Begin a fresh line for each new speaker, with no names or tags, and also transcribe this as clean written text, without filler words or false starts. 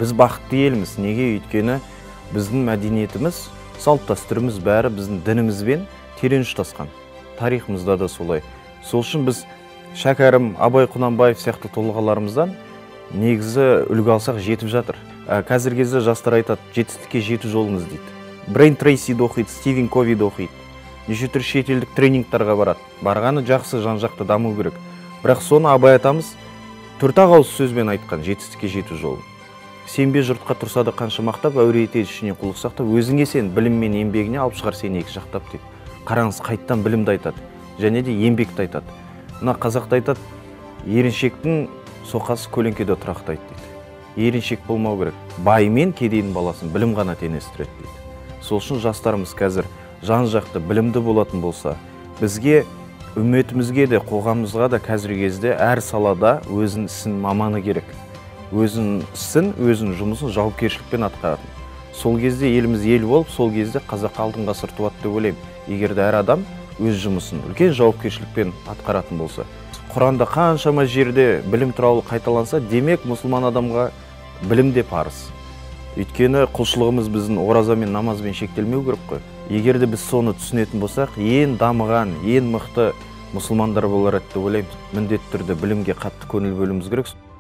Біз бақытты елміз. Неге? Өйткені біздің мәдениетіміз, салт дәстүріміз бәрі біздің дінімізбен терең ұштасқан. Тарихымызда да солай. Сол үшін біз Шәкәрім, Абай Құнанбаев сияқты тұлғаларымыздан негізі үлгі алсақ жетіп жатыр. Қазіргі кезде жастар айтады, жетістікке жету жолыңыз дейді. Брейн Трейсиді оқиды, Стивен Ковиді оқиды. Неше түрлі шетелдік тренингтарға барады. Барғаны жақсы, жан-жақты даму керек. Бірақ соны Абай атамыз төрт-ақ ауыз сөзбен айтқан жетістікке жету жолын. Сенбе жұртқа тұрса да қанша мақтап, әуре етеді ішіне құлық сақтап, өзіңе сен білім мен еңбегіне алып шығар сені екі жақтап дейді. Қараңыз, қайттан білімді айтады, және де еңбекті айтады. Мына қазақта айтады, еріншектің соқасы көлеңкеде тұрақтайды дейді. Еріншек болмау керек. Бай мен кедейдің баласын білім ғана теңестіреді дейді. Сол үшін жастарымыз қазір жан-жақты білімді болатын болса, бізге, үмметімізге де, қоғамымызға да қазіргі кезде әр салада өзінің ісін маманы керек. Өзінің ісін, өзінің жұмысын жауапкершілікпен атқаратын. Сол кезде еліміз ел болып, сол кезде қазақ алтын ғасыр туады деп ойлаймын. Егер де әр адам өз жұмысын үлкен жауапкершілікпен атқаратын болса. Құранда қаншама жерде білім туралы қайталанса, демек мұсылман адамға білім де парыз. Өйткені құлшылығымыз біздің ораза мен намазбен шектелмеу керек қой. Егер де біз соны түсінетін болсақ, ең дамыған, ең мықты мұсылмандар болар еді деп ойлаймын. Міндетті түрде білімге қатты көңіл бөлуіміз керек.